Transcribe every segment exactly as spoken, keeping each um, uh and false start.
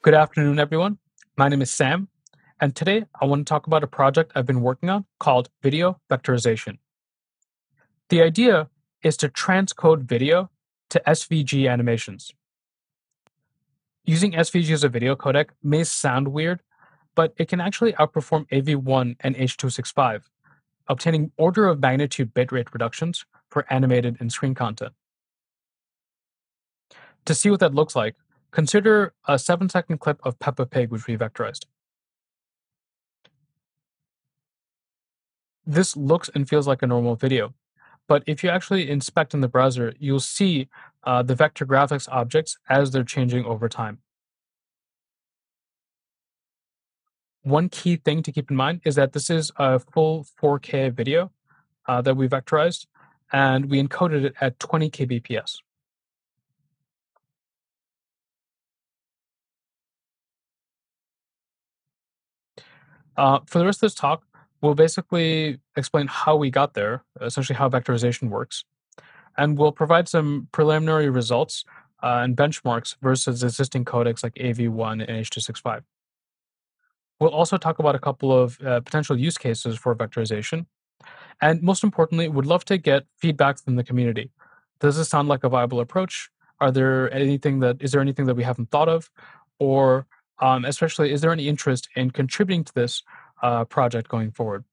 Good afternoon, everyone. My name is Sam, and today I want to talk about a project I've been working on called video vectorization. The idea is to transcode video to S V G animations. Using S V G as a video codec may sound weird, but it can actually outperform A V one and H two sixty-five, obtaining order of magnitude bitrate reductions for animated and screen content. To see what that looks like, consider a seven second clip of Peppa Pig, which we vectorized. This looks and feels like a normal video, but if you actually inspect in the browser, you'll see uh, the vector graphics objects as they're changing over time. One key thing to keep in mind is that this is a full four K video uh, that we vectorized, and we encoded it at twenty K B P S. Uh, for the rest of this talk, we'll basically explain how we got there, essentially how vectorization works, and we'll provide some preliminary results uh, and benchmarks versus existing codecs like A V one and H two sixty-five. We'll also talk about a couple of uh, potential use cases for vectorization. And most importantly, would love to get feedback from the community. Does this sound like a viable approach? Are there anything that, is there anything that we haven't thought of? Or um, especially, is there any interest in contributing to this uh, project going forward?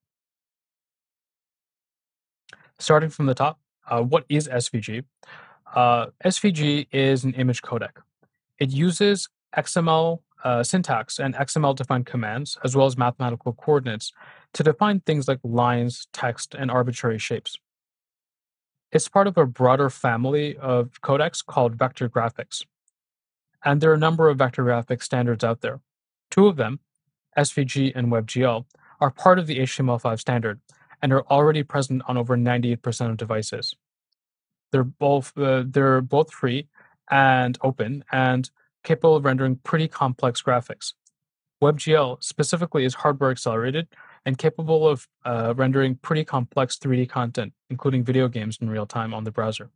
Starting from the top, uh, what is S V G? Uh, S V G is an image codec. It uses X M L uh, syntax and X M L-defined commands, as well as mathematical coordinates, to define things like lines, text, and arbitrary shapes. It's part of a broader family of codecs called vector graphics. And there are a number of vector graphics standards out there. Two of them, S V G and WebGL, are part of the H T M L five standard and are already present on over ninety-eight percent of devices. They're both uh, they're both free and open and capable of rendering pretty complex graphics. WebGL specifically is hardware accelerated and capable of uh, rendering pretty complex three D content, including video games in real time on the browser.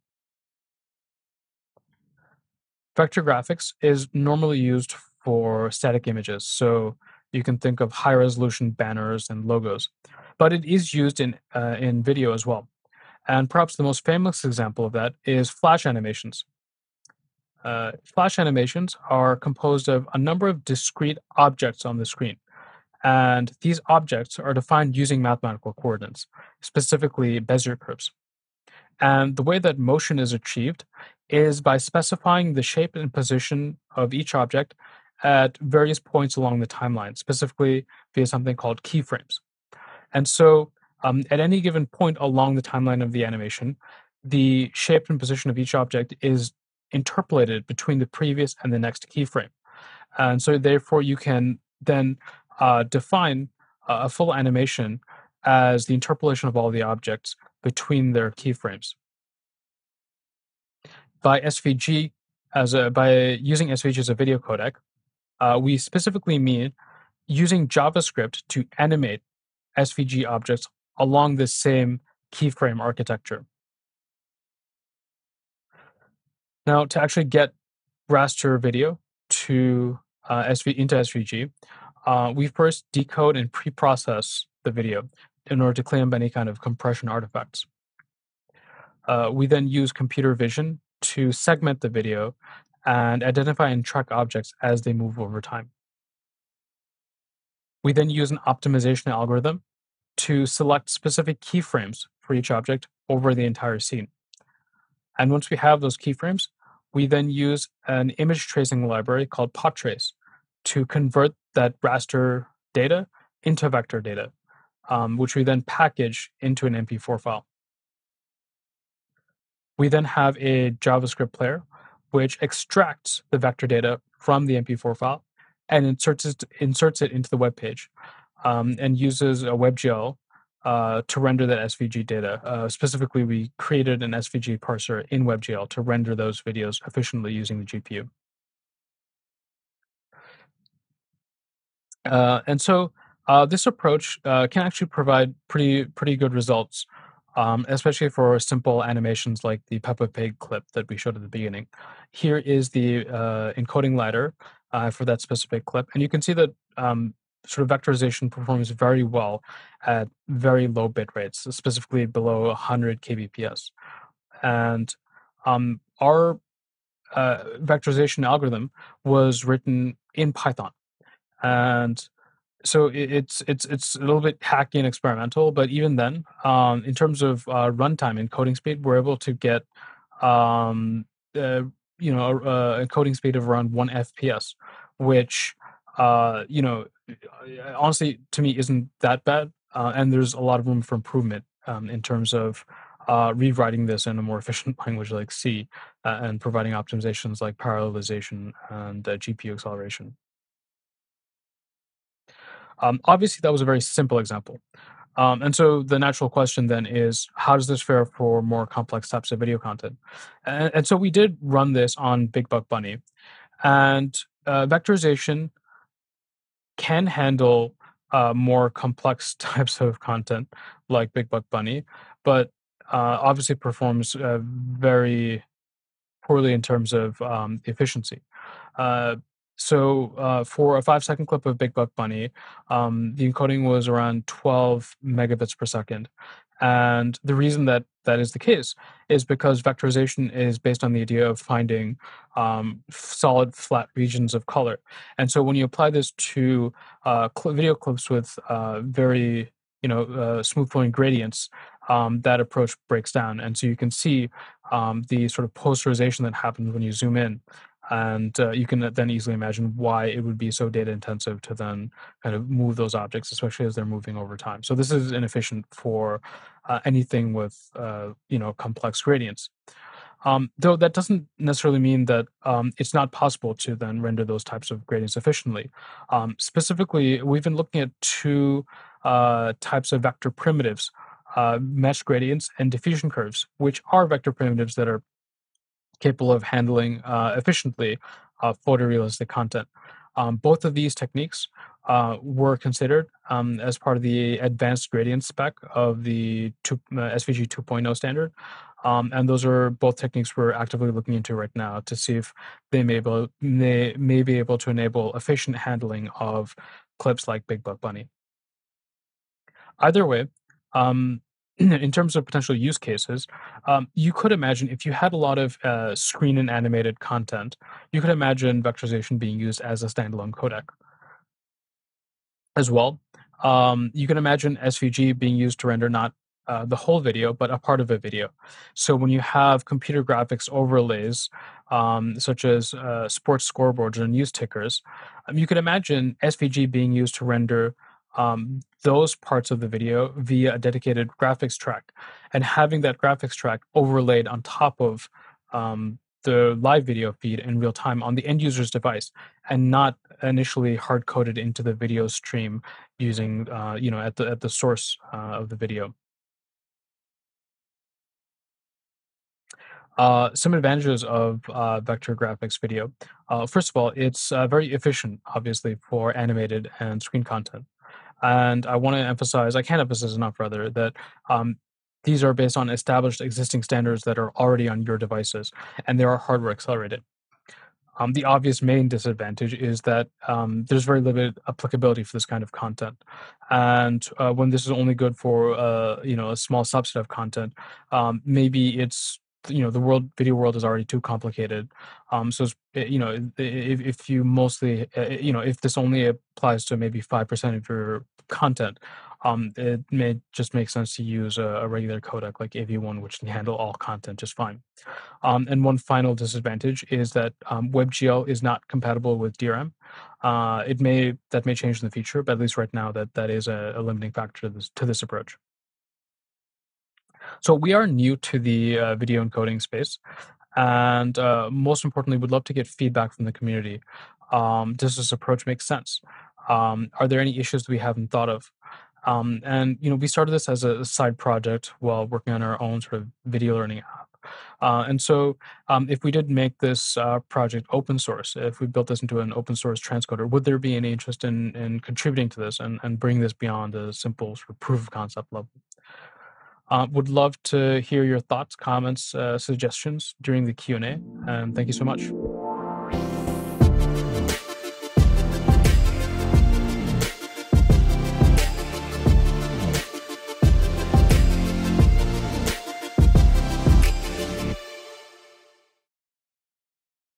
Vector graphics is normally used for static images, so you can think of high resolution banners and logos, but it is used in, uh, in video as well. And perhaps the most famous example of that is Flash animations. Uh, Flash animations are composed of a number of discrete objects on the screen. And these objects are defined using mathematical coordinates, specifically Bezier curves. And the way that motion is achieved is by specifying the shape and position of each object at various points along the timeline, specifically via something called keyframes. And so um, at any given point along the timeline of the animation, the shape and position of each object is interpolated between the previous and the next keyframe. And so therefore you can then uh, define uh, a full animation as the interpolation of all the objects between their keyframes. By S V G, as a, by using S V G as a video codec, uh, we specifically mean using JavaScript to animate S V G objects along the same keyframe architecture. Now, to actually get raster video to uh, S V into S V G, uh, we first decode and pre-process the video in order to clean up any kind of compression artifacts. Uh, we then use computer vision to segment the video and identify and track objects as they move over time. We then use an optimization algorithm to select specific keyframes for each object over the entire scene. And once we have those keyframes, we then use an image tracing library called bitrates to convert that raster data into vector data, um, which we then package into an M P four file. We then have a JavaScript player which extracts the vector data from the M P four file and inserts it, inserts it into the web page um, and uses a WebGL uh, to render that S V G data. Uh, specifically, we created an S V G parser in WebGL to render those videos efficiently using the G P U. Uh, and so uh, this approach uh, can actually provide pretty pretty good results, um, especially for simple animations like the Peppa Pig clip that we showed at the beginning. Here is the uh, encoding ladder uh, for that specific clip. And you can see that um, sort of vectorization performs very well at very low bit rates, specifically below one hundred kbps. And um, our uh, vectorization algorithm was written in Python. And so it, it's it's it's a little bit hacky and experimental, but even then, um, in terms of uh, runtime and coding speed, we're able to get um, uh, you know a, a coding speed of around one F P S, which uh, you know honestly to me isn't that bad, uh, and there's a lot of room for improvement um, in terms of uh, rewriting this in a more efficient language like C, uh, and providing optimizations like parallelization and uh, G P U acceleration. Um, obviously, that was a very simple example. Um, and so the natural question then is, how does this fare for more complex types of video content? And, and so we did run this on Big Buck Bunny, and uh, vectorization can handle uh, more complex types of content like Big Buck Bunny, but uh, obviously performs uh, very poorly in terms of um, efficiency. Uh, so uh, for a five second clip of Big Buck Bunny, um, the encoding was around twelve megabits per second. And the reason that that is the case is because vectorization is based on the idea of finding um, solid flat regions of color. And so when you apply this to uh, cl- video clips with uh, very you know uh, smooth flowing gradients, um, that approach breaks down. And so you can see um, the sort of posterization that happens when you zoom in. And uh, you can then easily imagine why it would be so data intensive to then kind of move those objects, especially as they're moving over time. So this is inefficient for uh, anything with uh, you know complex gradients. Um, though that doesn't necessarily mean that um, it's not possible to then render those types of gradients efficiently. Um, specifically, we've been looking at two uh, types of vector primitives, uh, mesh gradients and diffusion curves, which are vector primitives that are capable of handling uh, efficiently uh, photorealistic content. Um, both of these techniques uh, were considered um, as part of the advanced gradient spec of the two, uh, S V G two point oh standard. Um, and those are both techniques we're actively looking into right now to see if they may, able, may, may be able to enable efficient handling of clips like Big Buck Bunny. Either way, um, in terms of potential use cases, um, you could imagine if you had a lot of uh, screen and animated content, you could imagine vectorization being used as a standalone codec as well. Um, you can imagine S V G being used to render not uh, the whole video, but a part of a video. So when you have computer graphics overlays, um, such as uh, sports scoreboards or news tickers, um, you can imagine S V G being used to render um, those parts of the video via a dedicated graphics track, and having that graphics track overlaid on top of um, the live video feed in real time on the end user's device, and not initially hard coded into the video stream using uh, you know at the at the source uh, of the video. Uh, some advantages of uh, vector graphics video. Uh, first of all, it's uh, very efficient, obviously, for animated and screen content. And I want to emphasize, I can't emphasize enough, rather, that um, these are based on established existing standards that are already on your devices, and they are hardware accelerated. Um, the obvious main disadvantage is that um, there's very limited applicability for this kind of content, and uh, when this is only good for uh, you know a small subset of content, um, maybe it's you know the world video world is already too complicated. Um, so it's, eh, you know if, if you mostly uh, you know if this only applies to maybe five percent of your content, um, it may just make sense to use a, a regular codec like A V one, which can handle all content just fine. Um, and one final disadvantage is that um, WebGL is not compatible with D R M. Uh, it may that may change in the future, but at least right now, that that is a, a limiting factor to this, to this approach. So we are new to the uh, video encoding space, and uh, most importantly, we'd love to get feedback from the community. Um, does this approach make sense? Um, are there any issues that we haven't thought of? Um, and you know, we started this as a side project while working on our own sort of video learning app. Uh, and so, um, if we did make this uh, project open source, if we built this into an open source transcoder, would there be any interest in in contributing to this and, and bring this beyond a simple sort of proof of concept level? Uh, would love to hear your thoughts, comments, uh, suggestions during the Q and A, and thank you so much.